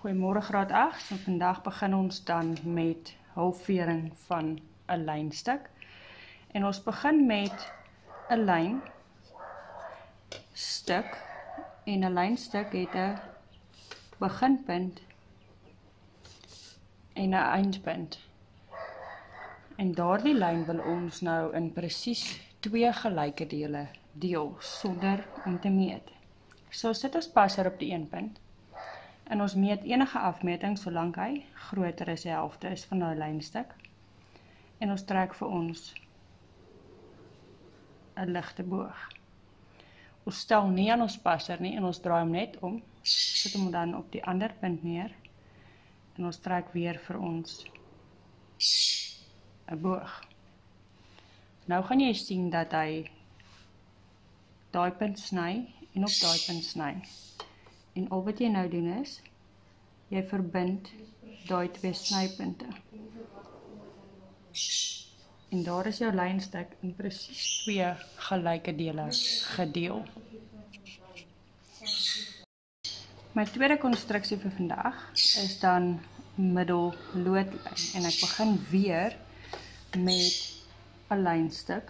Goeiemôre graad 8, en vandag begin ons dan met halfvering van 'n lynstuk. En ons begin met 'n lynstuk, en 'n lynstuk het 'n beginpunt en 'n eindpunt. En daardie lyn wil ons nou in presies 2 gelyke dele deel, sonder om te meet. So sit ons passer op die een punt, en ons meet enige afmeting solank hy groter as die helfte is van daai lynstuk. En ons trek vir ons 'n ligte boog. Ons stel nie aan ons passer nie en ons draai hom net om, sit hom dan op die ander punt neer en ons trek weer vir ons 'n boog. Nou gaan jy sien dat hy daai punt sny en op daai punt sny. En al wat jy nou doen is, jy verbind daai 2 snypunte. En daar is jou lynstuk in presies 2 gelyke dele gedeel. My tweede konstruksie vir vandag is dan middelloodlyn. En ek begin weer met 'n lynstuk.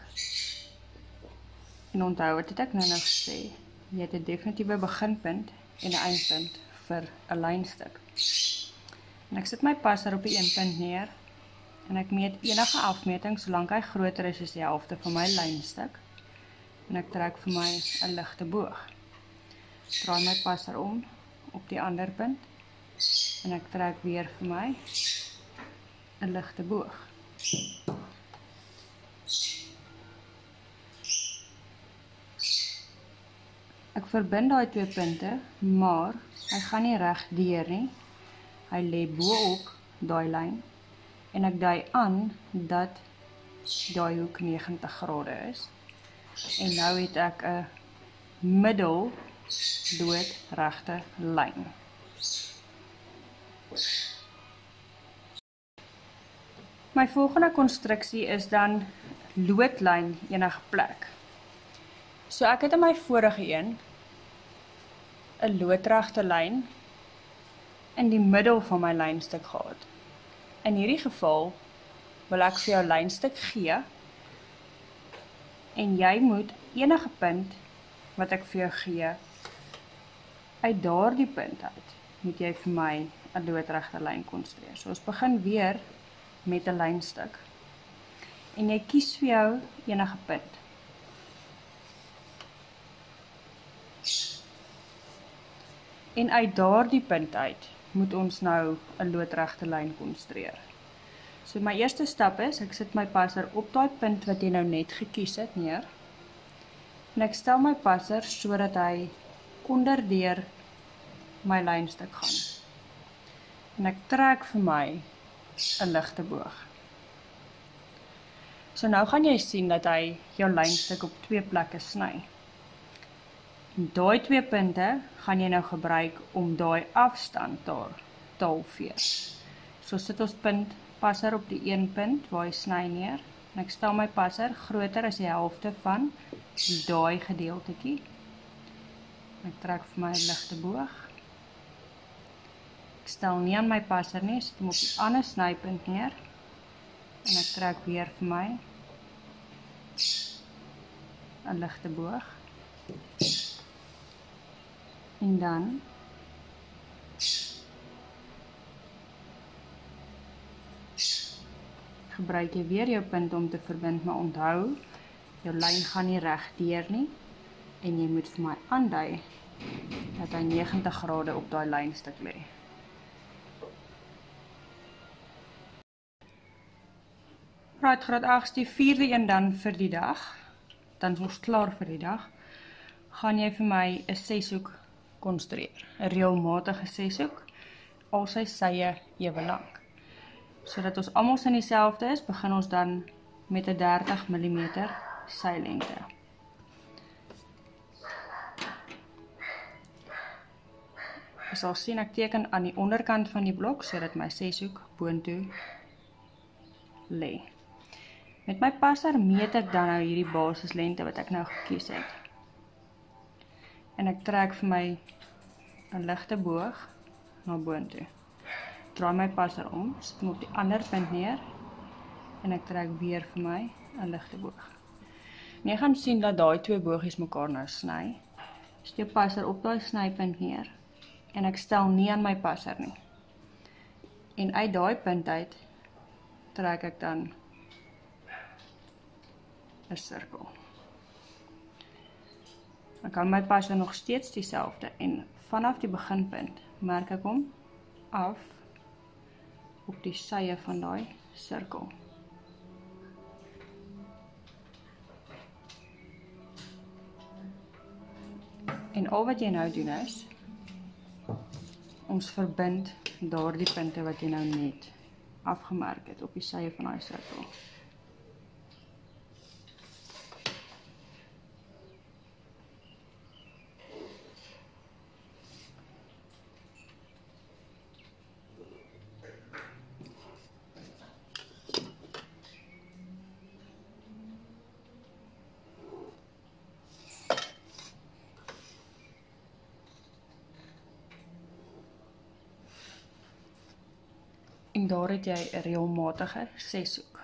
En onthou, wat het ek nou gesê? Jy het 'n definitiewe beginpunt en 'n eindpunt vir 'n lynstuk. En ek sit my passer op die een punt neer en ek meet enige afmeting solank hy groter is as die helfte van my lynstuk. En ek trek vir my 'n ligte boog. Draai my passer om op die ander punt en ek trek weer vir my 'n ligte boog. Ek verbind daai 2 punte, maar hy gaan nie reg deur nie. Hy lê bo-op daai lyn en ek dui aan dat daai hoek 90 grade is. En nou het ek 'n middelloodregte lyn. My volgende konstruksie is dan loodlyn enige plek. So ek het in my vorige een 'n loodregte lyn in die middel van my lynstuk gehad. In hierdie geval wil ek vir jou lynstuk gee en jy moet enige punt wat ek vir jou gee, uit daardie punt uit, moet jy vir my 'n loodregte lyn konstrueer. So ons begin weer met 'n lynstuk. En jy kies vir jou enige punt. En uit daardie punt uit moet ons nou 'n loodregte lyn konstrueer. So my eerste stap is, ek sit my passer op daai punt wat jy nou net gekies het neer. En ek stel my passer sodat hy onderdeur my lynstuk gaan. En ek trek vir my 'n ligte boog. So nou gaan jy sien dat hy jou lynstuk op 2 plekke sny. En daai 2 punte gaan jy nou gebruik om daai afstand daar te halveer. So sit ons passer op die een punt waar hy sny neer. En ek stel my passer groter as die helfte van daai gedeeltetjie. Ek trek vir my 'n ligte boog. Ek stel nie aan my passer nie, sit hom op die ander snypunt neer. En ek trek weer vir my 'n ligte boog. En dan gebruik jy weer jou punt om te verbind, maar onthou, jou lyn gaan nie reg deur nie en jy moet vir my aandui dat hy 90 grade op daai lynstuk lê. Right, graad 8, die 4de een dan vir die dag, dan is ons klaar vir die dag, gaan jy vir my 'n 6-hoek konstrueer, 'n reëlmatige 6-hoek, al sy sye ewe lank. Sodat ons almal in dieselfde is, begin ons dan met 'n 30 mm sylengte. Jy sal sien ek teken aan die onderkant van die blok sodat my 6-hoek boontoe lê. Met my passer meet ek dan nou hierdie basislengte wat ek nou gekies het. En ek trek vir my 'n ligte boog na boontoe. Draai my passer om, sit hom op die ander punt neer en ek trek weer vir my 'n ligte boog. En jy gaan sien dat daai twee bogies mekaar nou sny. Steek passer op daai snypunt neer en ek stel nie aan my passer nie. En uit daai punt uit trek ek dan 'n sirkel. Ek hou my passer nog steeds dieselfde en vanaf die beginpunt merk ek hom af op die sye van daai sirkel. En al wat jy nou doen is, ons verbind daardie punte wat jy nou net afgemerk het op die sye van daai sirkel. En daar het jy 'n reëlmatige 6-hoek.